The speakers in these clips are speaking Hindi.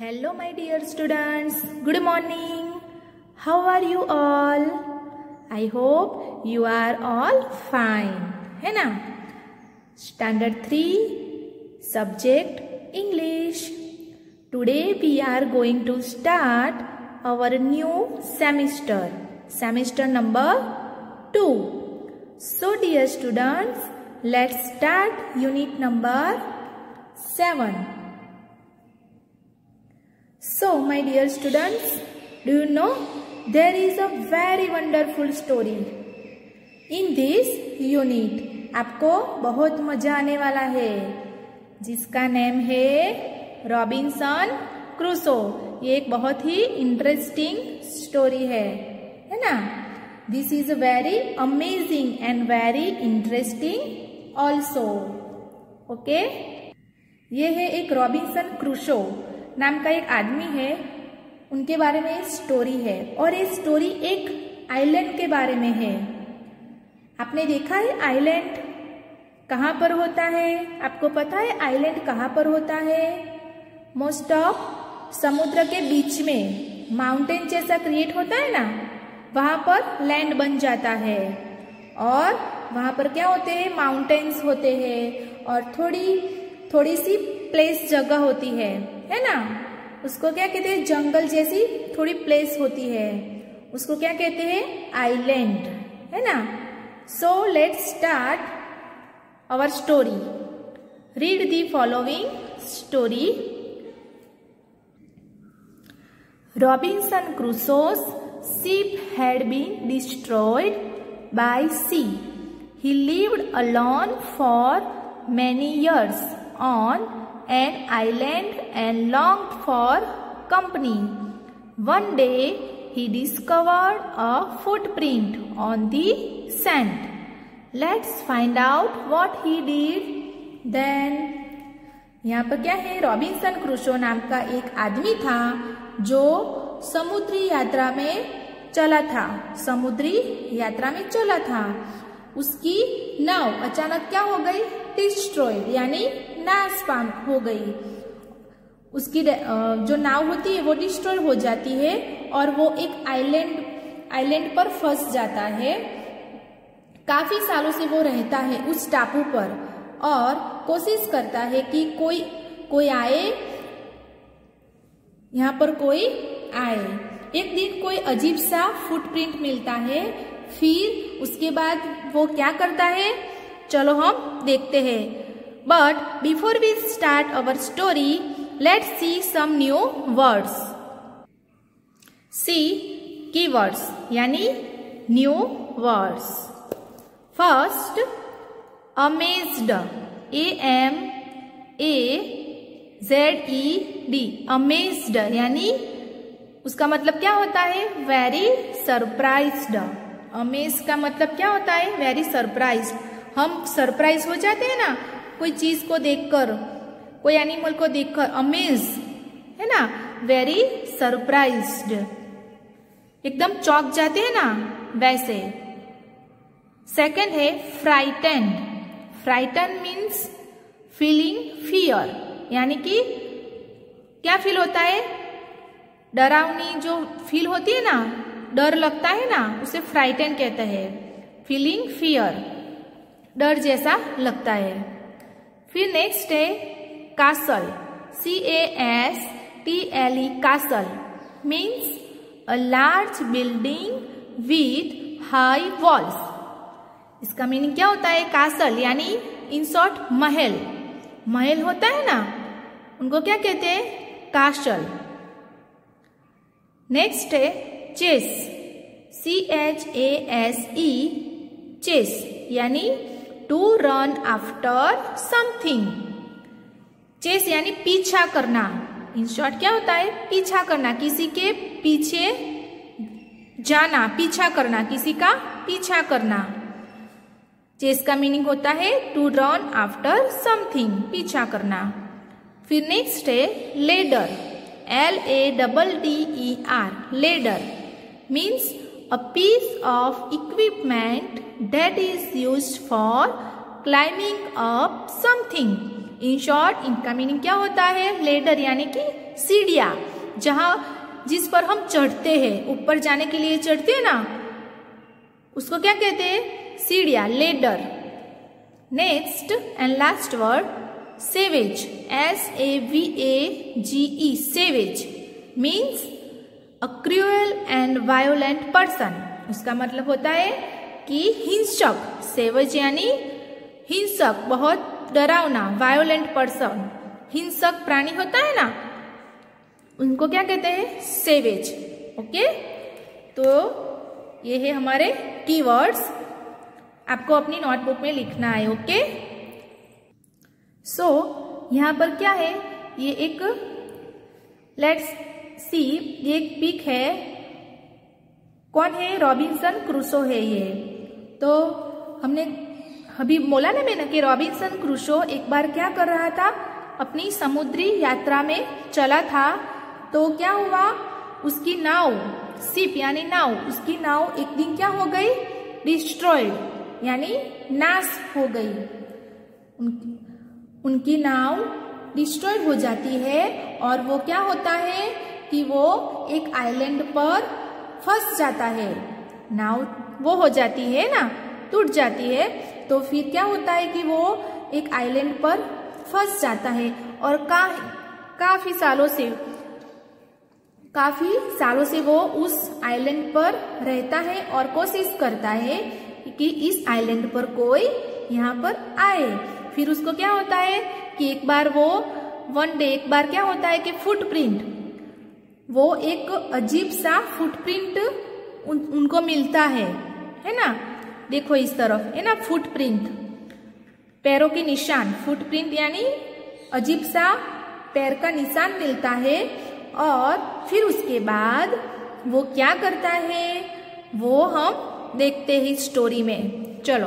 Hello my dear students, good morning. How are you all? I hope you are all fine, है ना? Standard 3 Subject English. Today we are going to start our new semester number 2. So dear students, let's start unit number 7. So my dear students, do you know there is a very wonderful story in this unit. आपको बहुत मजा आने वाला है जिसका नेम है रॉबिन्सन क्रूसो. ये एक बहुत ही इंटरेस्टिंग स्टोरी है ना? This is very amazing and very interesting also. Okay, ये है एक रॉबिन्सन क्रूसो नाम का एक आदमी है, उनके बारे में स्टोरी है. और ये स्टोरी एक आइलैंड के बारे में है. आपने देखा है आइलैंड कहाँ पर होता है? आपको पता है आइलैंड कहाँ पर होता है? मोस्ट ऑफ समुद्र के बीच में माउंटेन जैसा क्रिएट होता है ना, वहां पर लैंड बन जाता है. और वहां पर क्या होते हैं? माउंटेन्स होते हैं और थोड़ी सी प्लेस जगह होती है ना? उसको क्या कहते हैं? जंगल जैसी थोड़ी प्लेस होती है, उसको क्या कहते हैं? आइलैंड, है ना? So let's start our story. Read the following story. Robinson Crusoe's ship had been destroyed by sea. He lived alone for many years on an island and longed for company. One day he discovered a footprint on the sand. Let's find out what he did then. यहाँ पर क्या है? रॉबिन्सन क्रूसो नाम का एक आदमी था जो समुद्री यात्रा में चला था. उसकी नाव अचानक क्या हो गई? डिस्ट्रॉयड यानी नाशपान हो गई. उसकी जो नाव होती है वो डिस्ट्रॉय हो जाती है और वो एक आइलैंड पर फंस जाता है. काफी सालों से वो रहता है उस टापू पर और कोशिश करता है कि कोई आए, यहाँ पर कोई आए. एक दिन कोई अजीब सा फुटप्रिंट मिलता है. फिर उसके बाद वो क्या करता है? चलो हम देखते हैं. But before we start our story, let's see some new words. See keywords यानी new words. First, amazed, AMAZED, amazed यानी उसका मतलब क्या होता है? Very surprised. अमेज का मतलब क्या होता है? Very surprised. हम सरप्राइज हो जाते हैं ना कोई चीज को देखकर, कोई एनिमल को देखकर. अमेज है ना, वेरी सरप्राइज्ड, एकदम चौंक जाते हैं ना, वैसे. सेकंड है frightened. Frighten means feeling fear, यानी कि क्या फील होता है? डरावनी जो फील होती है ना, डर लगता है ना, उसे फ्राइटन कहते हैं. फीलिंग फियर, डर जैसा लगता है. फिर नेक्स्ट है castle. CASTLE, castle means a large building with high walls. इसका मीनिंग क्या होता है? कासल यानी इन शॉर्ट महल होता है ना, उनको क्या कहते हैं? कासल. नेक्स्ट है चेस. CHASE, चेस यानी to run after something. Chase यानी पीछा करना. इन शॉर्ट क्या होता है? पीछा करना, किसी के पीछे जाना, पीछा करना, किसी का पीछा करना. चेस का मीनिंग होता है टू रन आफ्टर समथिंग, पीछा करना. फिर नेक्स्ट है ladder. LADDER, ladder means a piece of equipment that is used for climbing up something. In short इनका मीनिंग क्या होता है? लेडर यानी कि सीढ़ियां, जिस पर हम चढ़ते हैं, ऊपर जाने के लिए चढ़ते हैं ना, उसको क्या कहते हैं? सीढ़ियां, ladder. Next and last word savage, SAVAGE, savage means a cruel and violent person. उसका मतलब होता है कि हिंसक। सेवेज यानी हिंसक, बहुत डरावना। वायोलेंट पर्सन, हिंसक प्राणी होता है ना, उनको क्या कहते हैं? सेवेज। ओके, तो ये है हमारे कीवर्ड्स, आपको अपनी नोटबुक में लिखना है। ओके, सो यहाँ पर क्या है? ये एक लेट्स सी, ये एक पिक है। कौन है? रॉबिन्सन क्रूसो है ये। तो हमने अभी बोला ना मैंने कि रॉबिन्सन क्रूसो एक बार क्या कर रहा था? अपनी समुद्री यात्रा में चला था। तो क्या हुआ? उसकी नाव, शिप यानी नाव, उसकी नाव एक दिन क्या हो गई? डिस्ट्रॉयड यानी नाश हो गई। उनकी नाव डिस्ट्रॉयड हो जाती है और वो क्या होता है कि वो एक आइलैंड पर फंस जाता है। नाव वो हो जाती है ना, टूट जाती है। तो फिर क्या होता है कि वो एक आइलैंड पर फंस जाता है और काफी सालों से वो उस आइलैंड पर रहता है और कोशिश करता है कि इस आइलैंड पर कोई यहाँ पर आए। फिर उसको क्या होता है कि एक बार क्या होता है कि फुटप्रिंट, वो एक अजीब सा फुटप्रिंट उनको मिलता है ना। देखो इस तरफ है ना फुटप्रिंट, पैरों के निशान। फुटप्रिंट यानी अजीब सा पैर का निशान मिलता है। और फिर उसके बाद वो क्या करता है वो हम देखते हैं स्टोरी में। चलो।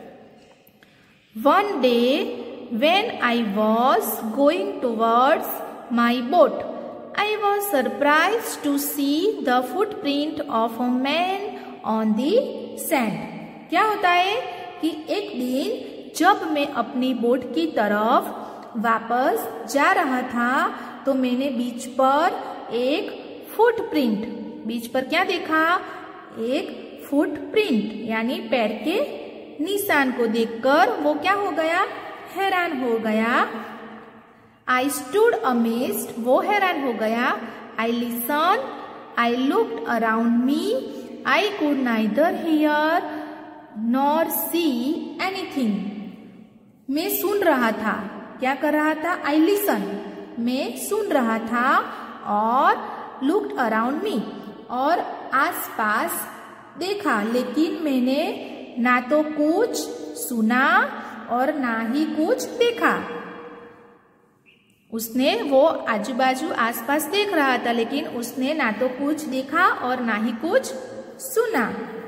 One day when I was going towards my boat, I was surprised to see the footprint of a man on the sand. क्या होता है कि एक दिन जब मैं अपनी बोट की तरफ वापस जा रहा था तो मैंने बीच पर एक फुटप्रिंट, बीच पर क्या देखा? एक फुटप्रिंट यानी पैर के निशान को देखकर वो क्या हो गया? हैरान हो गया। I stood amazed, वो हैरान हो गया। I listened, I looked around me, I could neither hear nor see anything. मैं सुन रहा था। क्या कर रहा था? I listened, मैं सुन रहा था। और looked around me, और आसपास देखा, लेकिन मैंने ना तो कुछ सुना और ना ही कुछ देखा। उसने वो आजू बाजू आसपास देख रहा था लेकिन उसने ना तो कुछ देखा और ना ही कुछ सुना।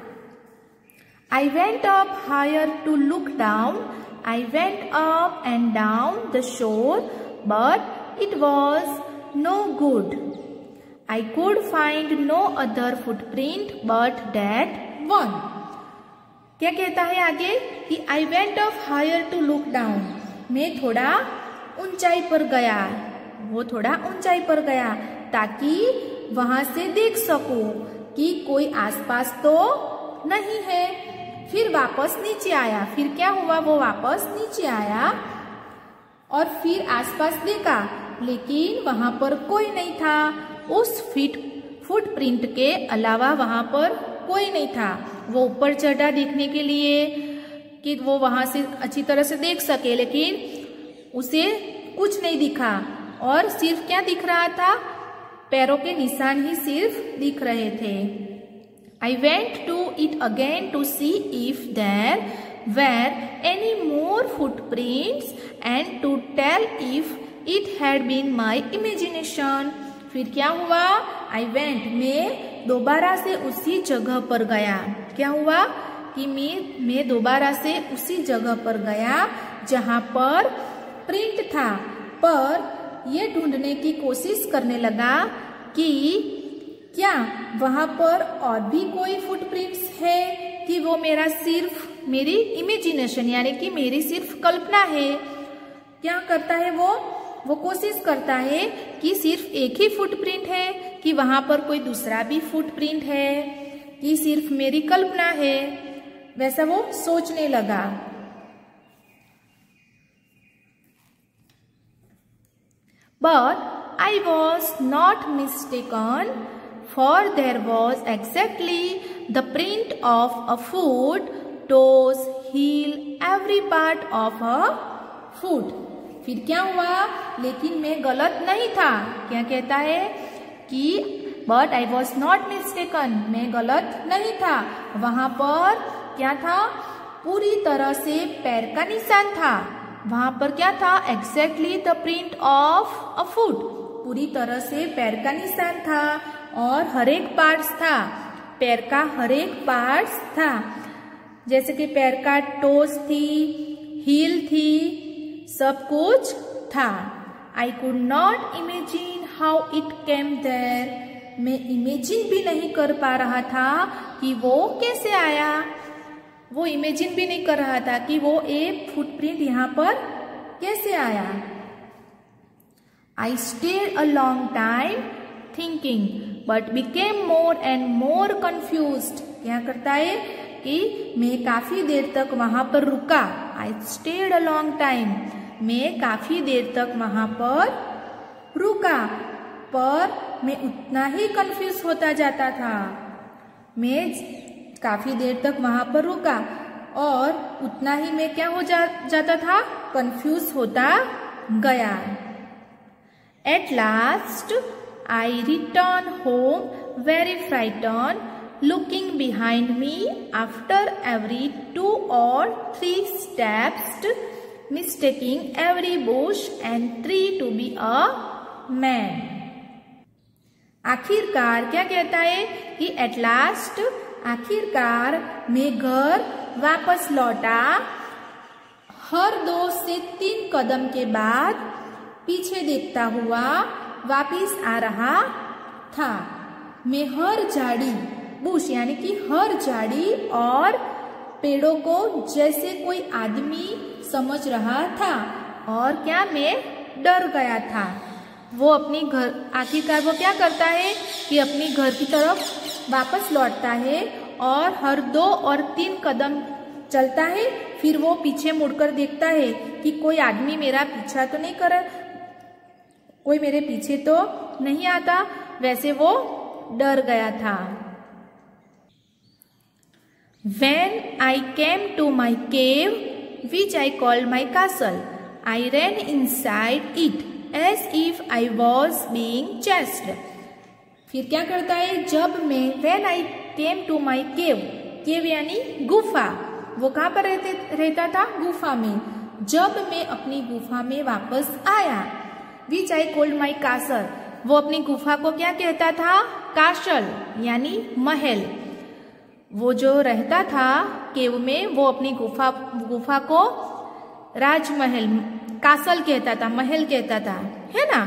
I went up higher to look down. I went up and down the shore, but it was no good. I could find no other footprint but that one. क्या कहता है आगे कि I went up higher to look down. मैं थोड़ा ऊंचाई पर गया, वो थोड़ा ऊंचाई पर गया ताकि वहां से देख सकूं कि कोई आसपास तो नहीं है। फिर वापस नीचे आया। फिर क्या हुआ? वो वापस नीचे आया और फिर आसपास देखा लेकिन वहां पर कोई नहीं था। उस फुटप्रिंट के अलावा वहां पर कोई नहीं था। वो ऊपर चढ़ा देखने के लिए कि वो वहां से अच्छी तरह से देख सके, लेकिन उसे कुछ नहीं दिखा और सिर्फ क्या दिख रहा था? पैरों के निशान ही सिर्फ दिख रहे थे। I went to it again to see if there were any more footprints and to tell if it had been my imagination. फिर क्या हुआ? I went, मैं दोबारा से उसी जगह पर गया। क्या हुआ कि मैं दोबारा से उसी जगह पर गया जहां पर प्रिंट था, पर ये ढूंढने की कोशिश करने लगा कि क्या वहां पर और भी कोई फुटप्रिंट्स है कि वो मेरी इमेजिनेशन यानी कि मेरी सिर्फ कल्पना है। क्या करता है वो कोशिश करता है कि सिर्फ एक ही फुटप्रिंट है कि वहां पर कोई दूसरा भी फुटप्रिंट है कि सिर्फ मेरी कल्पना है, वैसा वो सोचने लगा। But I was not mistaken, for there was exactly the print of a foot, toes, heel, every part of a foot. फिर क्या हुआ? लेकिन मैं गलत नहीं था। क्या कहता है कि But I was not mistaken, मैं गलत नहीं था। वहां पर क्या था? पूरी तरह से पैर का निशान था। वहां पर क्या था? Exactly the print of a foot, पूरी तरह से पैर का निशान था और हर एक पार्ट्स था, पैर का हर एक पार्ट्स था, जैसे कि पैर का टोस थी, हील थी, सब कुछ था। I could not imagine how it came there, मैं इमेजिन भी नहीं कर पा रहा था कि वो कैसे आया। वो इमेजिन भी नहीं कर रहा था कि वो एक फुटप्रिंट यहाँ पर कैसे आया। I stayed a long time thinking, but became more and more confused. क्या करता है कि मैं काफी देर तक वहां पर रुका। I stayed a long time, मैं काफी देर तक वहां पर रुका, पर मैं उतना ही कंफ्यूज होता जाता था। मैं काफी देर तक वहां पर रुका और उतना ही मैं क्या हो जाता था? कंफ्यूज होता गया। At last I returned home very frightened, looking behind me after every 2 or 3 steps, mistaking every bush and tree to be a man. आखिरकार क्या कहता है कि at last, आखिरकार मैं घर वापस लौटा। हर 2 से 3 कदम के बाद पीछे देखता हुआ वापिस आ रहा था। मैं हर झाड़ी, बुश यानी कि हर झाड़ी और पेड़ों को जैसे कोई आदमी समझ रहा था और क्या मैं डर गया था। वो अपनी घर, आखिरकार वो क्या करता है कि अपनी घर की तरफ वापस लौटता है और हर 2 और 3 कदम चलता है, फिर वो पीछे मुड़कर देखता है कि कोई आदमी मेरा पीछा तो नहीं कर, कोई मेरे पीछे तो नहीं आता, वैसे वो डर गया था। When I came to my cave, which I called my castle, I ran inside it as if I was being chased. फिर क्या करता है? जब मैं When I came to my cave, केव यानी गुफा, वो कहाँ पर रहता था? गुफा में। जब मैं अपनी गुफा में वापस आया, Which I called my castle, वो अपनी गुफा को क्या कहता था? काशल यानी महल। वो जो रहता था केव में, वो अपनी गुफा को राजमहल, कासल कहता था, महल कहता था, है ना।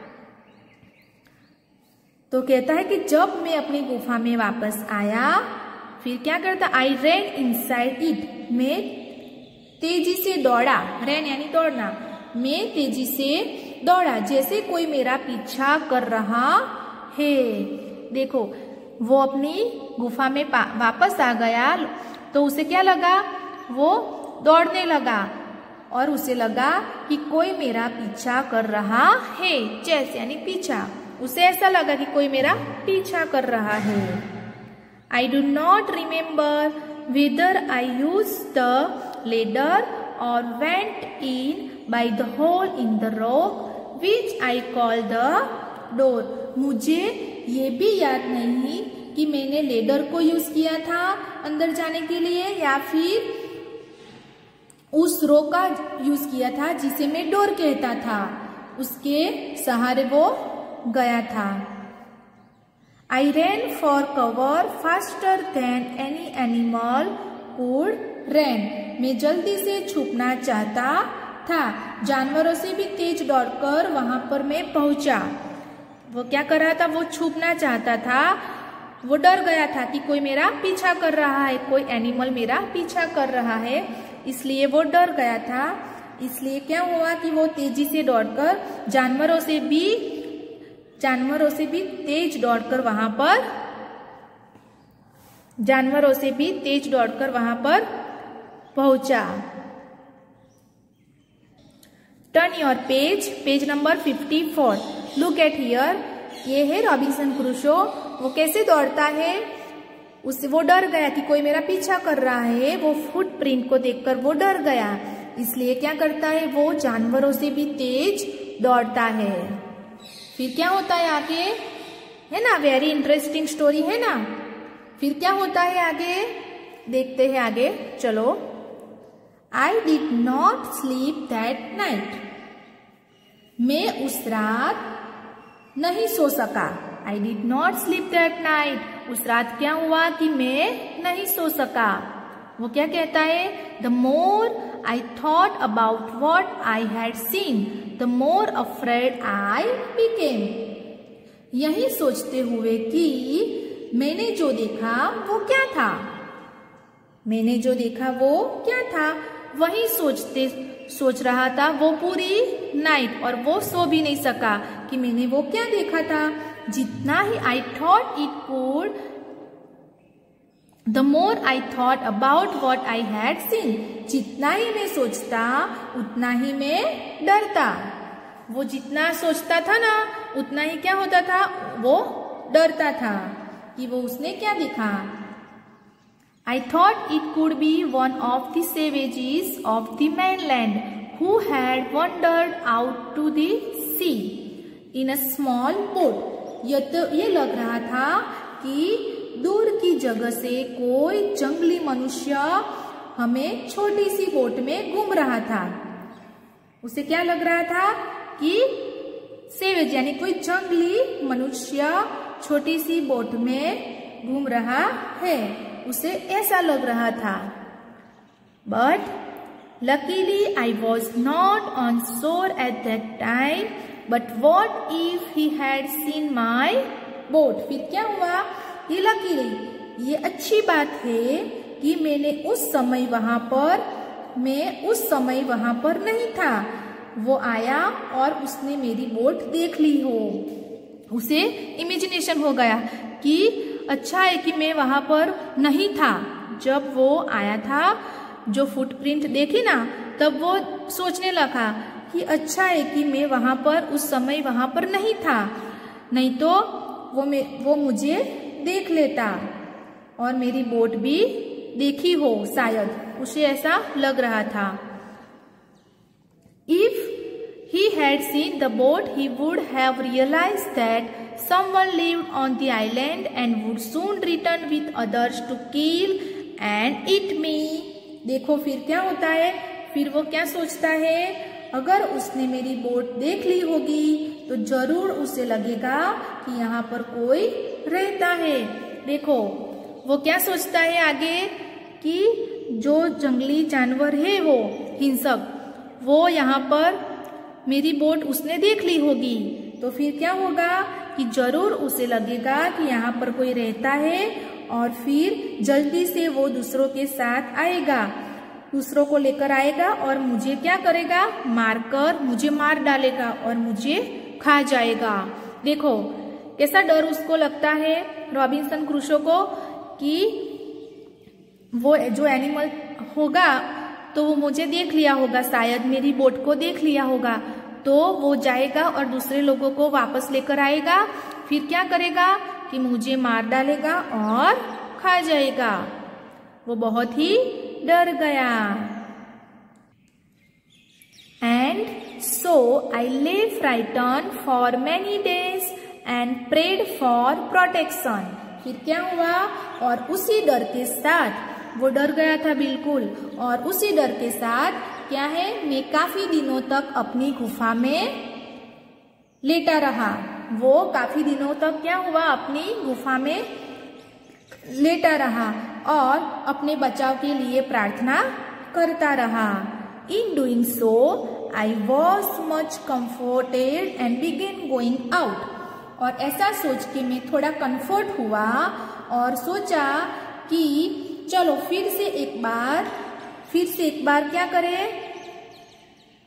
तो कहता है कि जब मैं अपनी गुफा में वापस आया, फिर क्या करता? आई रैन इनसाइड इट, मैं तेजी से दौड़ा। रैन यानी दौड़ना। मैं तेजी से दौड़ा जैसे कोई मेरा पीछा कर रहा है। देखो, वो अपनी गुफा में वापस आ गया तो उसे क्या लगा? वो दौड़ने लगा और उसे लगा कि कोई मेरा पीछा कर रहा है। चेस यानी पीछा। उसे ऐसा लगा कि कोई मेरा पीछा कर रहा है। I do not remember whether I used the ladder or went in by the hole in the rock which I call the door. मुझे ये भी याद नहीं कि मैंने लेडर को यूज किया था अंदर जाने के लिए या फिर उस रो का यूज किया था जिसे मैं डोर कहता था, उसके सहारे वो गया था। I ran for cover faster than any animal could run. मैं जल्दी से छुपना चाहता था, जानवरों से भी तेज दौड़कर वहां पर मैं पहुंचा। वो क्या कर रहा था? वो छुपना चाहता था। वो डर गया था कि कोई मेरा पीछा कर रहा है, कोई एनिमल मेरा पीछा कर रहा है, इसलिए वो डर गया था। इसलिए क्या हुआ कि वो तेजी से दौड़कर जानवरों से भी तेज दौड़कर वहां पर पहुंचा। Turn your page number 54। Look at here. ये है रॉबिन्सन क्रूसो। वो कैसे दौड़ता है, वो डर गया कि कोई मेरा पीछा कर रहा है। वो फुटप्रिंट को देखकर वो डर गया, इसलिए क्या करता है, वो जानवरों से भी तेज दौड़ता है। फिर क्या होता है आगे, है ना, वेरी इंटरेस्टिंग स्टोरी है ना। फिर क्या होता है आगे, देखते हैं आगे, चलो। I did not sleep that night. मैं उस रात नहीं सो सका। I did not sleep that night. उस रात क्या हुआ कि मैं नहीं सो सका। वो क्या कहता है, the more I thought about what I had seen the more afraid I became. यही सोचते हुए कि मैंने जो देखा वो क्या था, वही सोच रहा था वो पूरी नाइट, और वो सो भी नहीं सका कि मैंने वो क्या देखा था। जितना ही I thought it could, the more I thought about what I had seen. जितना ही मैं सोचता उतना ही मैं डरता। वो जितना सोचता था ना, उतना ही क्या होता था, वो डरता था कि वो उसने क्या देखा। I thought it could be one of the savages of the mainland who had wandered out to the sea in a small boat. ये लग रहा था कि दूर की जगह से कोई जंगली मनुष्य हमें छोटी सी बोट में घूम रहा था। उसे क्या लग रहा था कि सेवेज यानी कोई जंगली मनुष्य छोटी सी बोट में घूम रहा है, उसे ऐसा लग रहा था। But luckily I was not on shore at that time, but what if he had seen my boat. फिर क्या हुआ, ये लकीली, ये अच्छी बात है कि मैं उस समय वहां पर नहीं था। वो आया और उसने मेरी बोट देख ली हो। उसे इमेजिनेशन हो गया कि अच्छा है कि मैं वहां पर नहीं था। जब वो आया था, जो फुटप्रिंट देखी ना, तब वो सोचने लगा कि अच्छा है कि मैं वहां पर उस समय वहां पर नहीं था, नहीं तो वो मुझे देख लेता और मेरी बोट भी देखी हो शायद। उसे ऐसा लग रहा था। If he had seen the boat, he would have realized that someone lived on the island and would soon return with others to kill and eat me. देखो फिर क्या होता है, फिर वो क्या सोचता है, अगर उसने मेरी बोट देख ली होगी तो जरूर उसे लगेगा कि यहाँ पर कोई रहता है। देखो वो क्या सोचता है आगे कि जो जंगली जानवर है, वो हिंसक, वो यहाँ पर मेरी बोट उसने देख ली होगी, तो फिर क्या होगा कि जरूर उसे लगेगा कि यहाँ पर कोई रहता है और फिर जल्दी से वो दूसरों के साथ आएगा, दूसरों को लेकर आएगा और मुझे क्या करेगा, मुझे मार डालेगा और मुझे खा जाएगा। देखो कैसा डर उसको लगता है रॉबिन्सन क्रूसो को कि वो जो एनिमल होगा तो वो मुझे देख लिया होगा, शायद मेरी बोट को देख लिया होगा, तो वो जाएगा और दूसरे लोगों को वापस लेकर आएगा। फिर क्या करेगा कि मुझे मार डालेगा और खा जाएगा। वो बहुत ही डर गया। And so I lay frighten for many days and prayed for protection. फिर क्या हुआ, और उसी डर के साथ, वो डर गया था बिल्कुल, और उसी डर के साथ क्या है, मैं काफी दिनों तक अपनी गुफा में लेटा रहा। वो काफी दिनों तक क्या हुआ, अपनी गुफा में लेटा रहा और अपने बचाव के लिए प्रार्थना करता रहा। In doing so I was much comforted and began going out. और ऐसा सोच के मैं थोड़ा कंफर्ट हुआ और सोचा कि चलो फिर से एक बार क्या करें,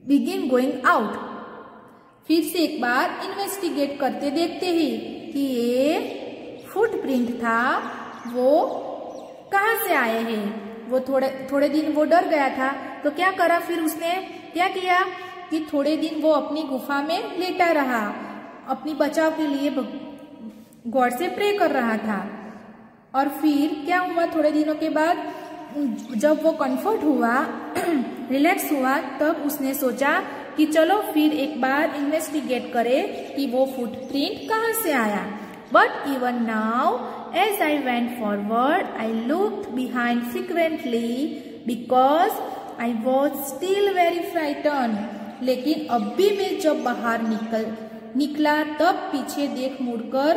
begin going out. फिर से एक बार इन्वेस्टिगेट करते देखते ही कि ये फुटप्रिंट था वो कहाँ से आए हैं। वो थोड़े दिन वो डर गया था, तो क्या करा फिर उसने क्या किया कि थोड़े दिन वो अपनी गुफा में लेटा रहा, अपनी बचाव के लिए गॉड से प्रे कर रहा था। और फिर क्या हुआ, थोड़े दिनों के बाद जब वो कंफर्ट हुआ, रिलैक्स हुआ, तब उसने सोचा कि चलो फिर एक बार इन्वेस्टिगेट करें कि वो फुटप्रिंट कहाँ से आया। But even now as I went forward I looked behind frequently because I was still very frighten. लेकिन अब भी मैं जब बाहर निकला तब पीछे देख मुड़कर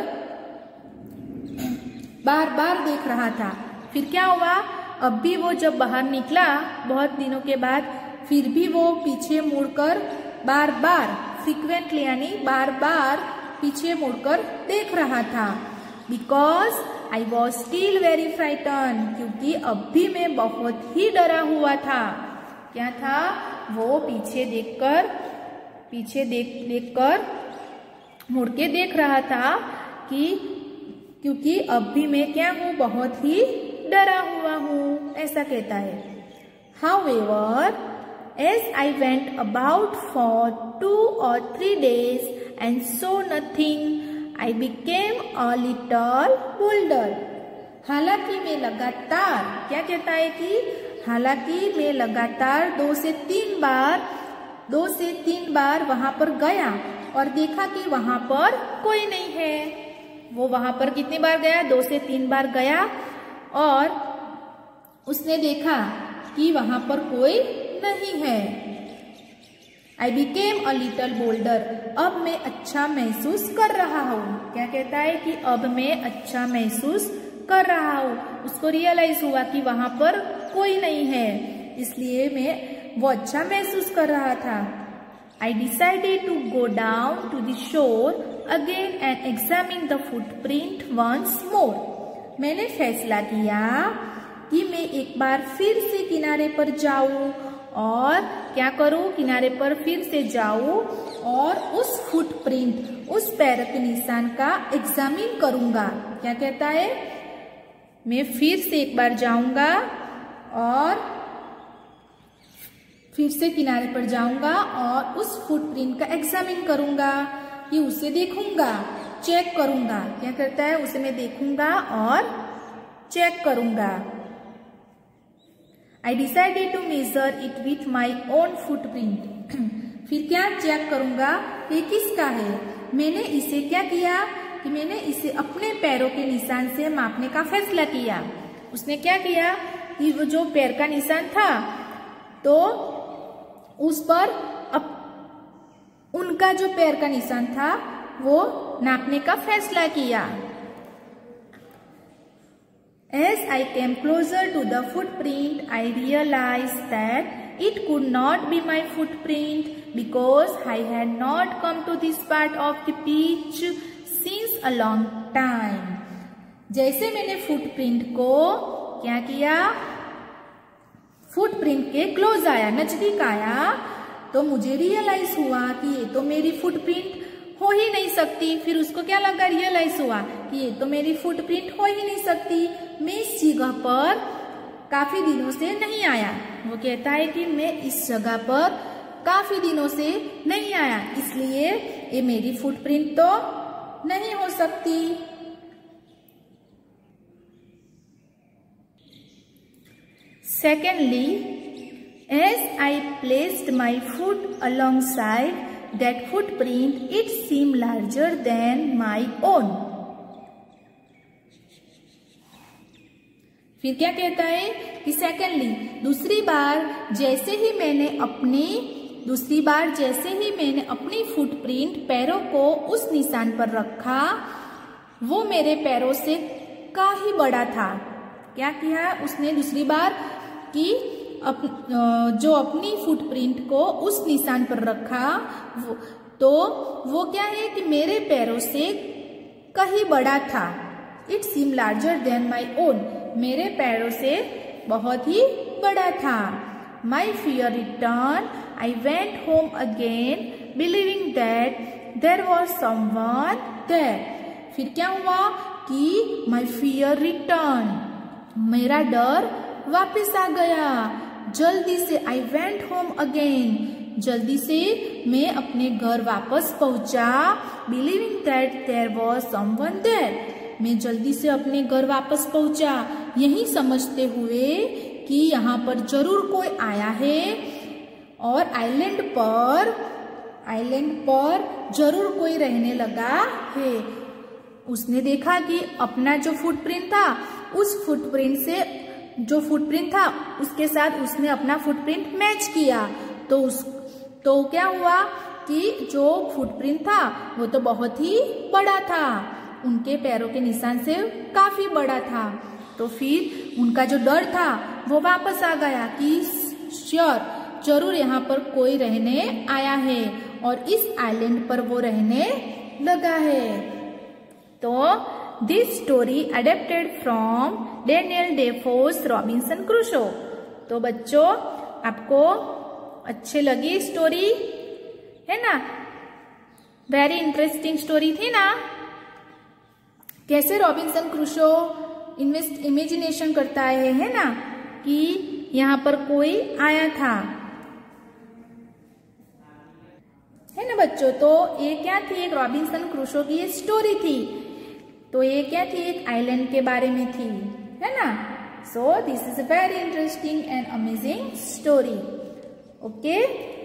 बार बार देख रहा था। फिर क्या हुआ, अब भी वो जब बाहर निकला बहुत दिनों के बाद, फिर भी वो पीछे मुड़कर बार बार फ्रीक्वेंटली यानी बार बार पीछे मुड़कर देख रहा था। Because I was still very frighten, क्योंकि अब भी मैं बहुत ही डरा हुआ था। क्या था, वो पीछे देखकर मुड़ के देख रहा था कि क्योंकि अब भी मैं क्या हूँ, बहुत ही डरा हुआ हूँ, ऐसा कहता है। However, as I went about for 2 or 3 days and saw nothing, I became a little bolder. हालांकि मैं लगातार, क्या कहता है कि हालांकि मैं लगातार 2 से 3 बार वहां पर गया और देखा कि वहां पर कोई नहीं है। वो वहां पर कितनी बार गया, 2 से 3 बार गया और उसने देखा कि वहां पर कोई नहीं है। I became a little bolder. अब मैं अच्छा महसूस कर रहा हूँ। क्या कहता है कि अब मैं अच्छा महसूस कर रहा हूँ। उसको रियलाइज हुआ कि वहां पर कोई नहीं है, इसलिए वो अच्छा महसूस कर रहा था। I decided to go down to the shore again and examine the footprint once more. मैंने फैसला किया कि मैं एक बार फिर से किनारे पर जाऊं और क्या करूं, किनारे पर फिर से जाऊं और उस फुटप्रिंट, उस पैर के निशान का एग्जामिन करूंगा। क्या कहता है, मैं फिर से एक बार जाऊंगा और फिर से किनारे पर जाऊंगा और उस फुटप्रिंट का एग्जामिन करूंगा, कि उसे देखूंगा, चेक करूंगा। क्या करता है, उसे मैं देखूंगा और चेक करूंगा। I decided to measure it with my own footprint. फिर क्या चेक करूंगा, ये किसका है। मैंने इसे क्या किया कि मैंने इसे अपने पैरों के निशान से मापने का फैसला किया। उसने क्या किया कि वो जो पैर का निशान था तो उस पर उनका जो पैर का निशान था वो नापने का फैसला किया। As I came closer to the footprint, I realized that it could not be my footprint because I had not come to this part of the beach since a long time. जैसे मैंने फुटप्रिंट को क्या किया, फुटप्रिंट के क्लोज आया, नजदीक आया, तो मुझे रियलाइज हुआ कि ये तो मेरी फुटप्रिंट हो ही नहीं सकती। फिर उसको क्या लगा, रियलाइज हुआ कि ये तो मेरी फुटप्रिंट हो ही नहीं सकती, मैं इस जगह पर काफी दिनों से नहीं आया। वो कहता है कि मैं इस जगह पर काफी दिनों से नहीं आया, इसलिए ये मेरी फुटप्रिंट तो नहीं हो सकती। Secondly, as I placed my foot alongside that footprint, it seemed larger than my own. फिर क्या कहता है कि सेकेंडली, दूसरी बार जैसे ही मैंने अपनी फुटप्रिंट पैरों को उस निशान पर रखा, वो मेरे पैरों से काफी बड़ा था। क्या किया उसने दूसरी बार कि जो अपनी फुटप्रिंट को उस निशान पर रखा, वो क्या है कि मेरे पैरों से कहीं बड़ा था। It seem larger than my own, मेरे पैरों से बहुत ही बड़ा था। My fear return I went home again, believing that there was someone there. फिर क्या हुआ कि my fear returned. मेरा डर वापस आ गया. जल्दी से I went home again. जल्दी से मैं अपने घर वापस पहुंचा. Believing that there was someone there. मैं जल्दी से अपने घर वापस पहुंचा, यही समझते हुए कि यहाँ पर जरूर कोई आया है और आइलैंड पर जरूर कोई रहने लगा है. उसने देखा कि अपना जो फुटप्रिंट था, उस फुटप्रिंट से जो फुटप्रिंट था उसके साथ उसने अपना फुटप्रिंट मैच किया. तो क्या हुआ कि जो फुटप्रिंट था वो तो बहुत ही बड़ा था, उनके पैरों के निशान से काफी बड़ा था. तो फिर उनका जो डर था वो वापस आ गया कि श्योर जरूर यहाँ पर कोई रहने आया है और इस आइलैंड पर वो रहने लगा है. तो this story adapted from Daniel Defoe's Robinson Crusoe. तो बच्चों आपको अच्छी लगी स्टोरी, है ना? वेरी इंटरेस्टिंग स्टोरी थी ना? कैसे रॉबिन्सन क्रूसो इमेजिनेशन करता है ना, कि यहाँ पर कोई आया था, है ना बच्चों? तो ये क्या थी? एक रॉबिन्सन क्रूसो की स्टोरी थी. तो ये क्या थी? एक आइलैंड के बारे में थी, है ना? So this is a very interesting and amazing story. Okay,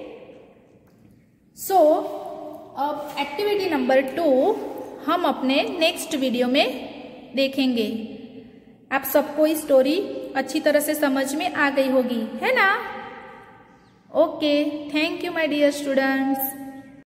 so अब एक्टिविटी नंबर 2 हम अपने नेक्स्ट वीडियो में देखेंगे. आप सबको ये स्टोरी अच्छी तरह से समझ में आ गई होगी, है ना? Okay, thank you my dear students.